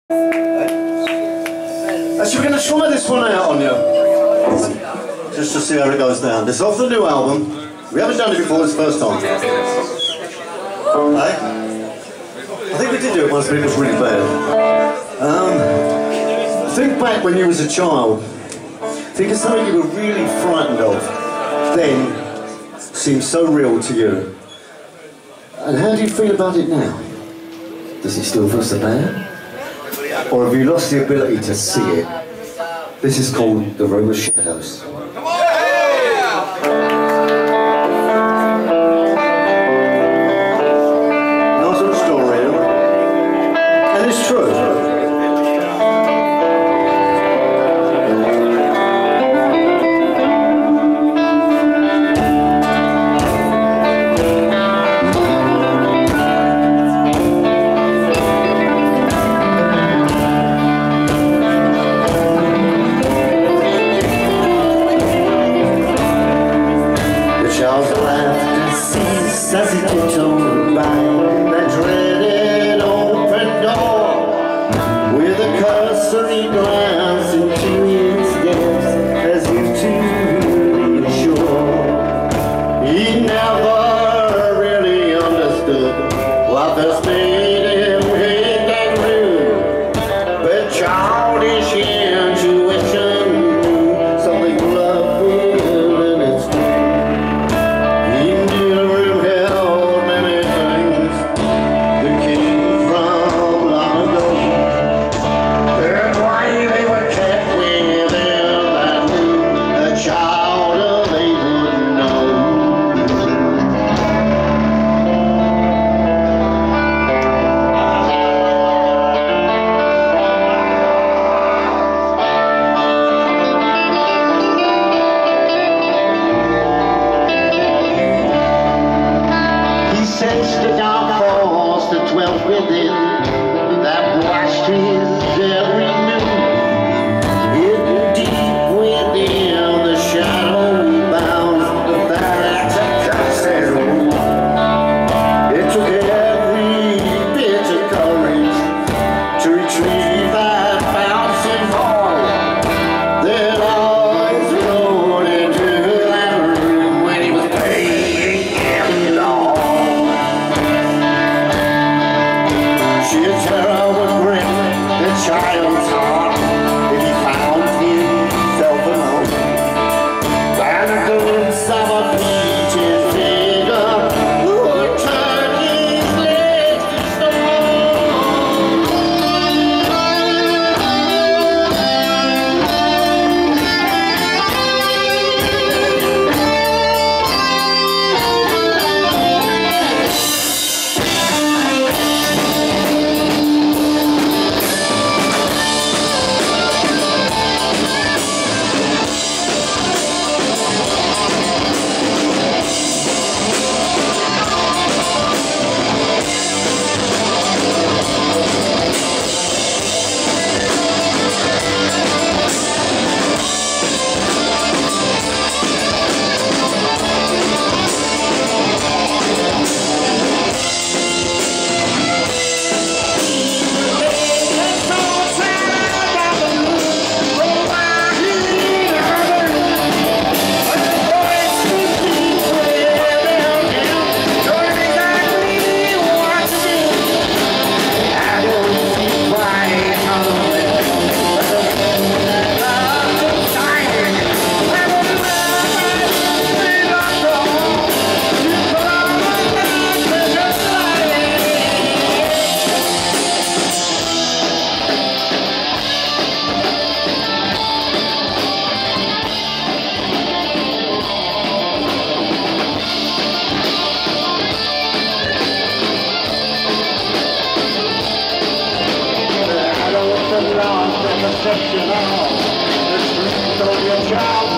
Actually, we're going to try this one out on you, just to see how it goes down. This is off the new album. We haven't done it before, it's the first time. I think we did do it once, but it was really bad. Think back when you was a child. Think of something you were really frightened of, then seems so real to you. And how do you feel about it now? Does it still feel so bad? Or have you lost the ability to see it? This is called The Room of Shadows. Nice little story, and it's true. As he tiptoed by that dreaded open door, with a cursory glance into its depths, as if to reassure he never really understood what first made him hate that room, but childish intuition, something love will in its sensed the dark force that dwelt within, that washed his every move. Hidden deep within the shadowy bounds of that accursed room. It took every bit of courage to retrieve that bouncing ball that always rode into that room when he was playing it all. Sheer terror would grip the child's heart if he found himself alone. And a glimpse of a fleeting figure would turn his legs to lost in the section of the streets of your child.